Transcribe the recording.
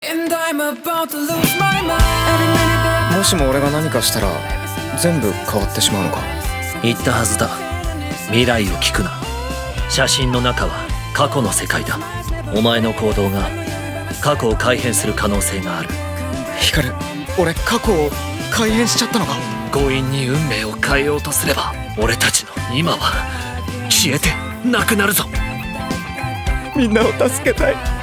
もしも俺が何かしたら全部変わってしまうのか。 言ったはずだ。未来を聞くな。写真の中は過去の世界だ。お前の行動が過去を改変する可能性がある。 ヒカル、俺過去を改変しちゃったのか。 強引に運命を変えようとすれば俺たちの今は消えてなくなるぞ。 みんなを助けたい。